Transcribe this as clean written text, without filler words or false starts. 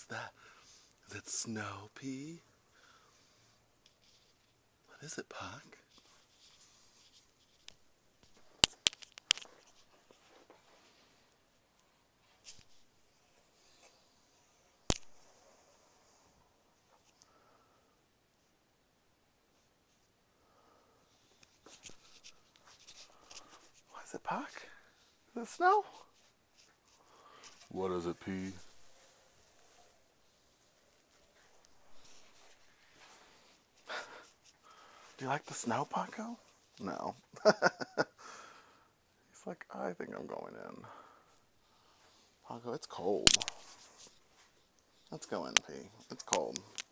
that? Is it snow pea? What is it, Puck? What is it, Puck? Is it snow? What is it, pea? Do you like the snow, Paco? No. He's like, I think I'm going in. Paco, it's cold. Let's go in, P. It's cold.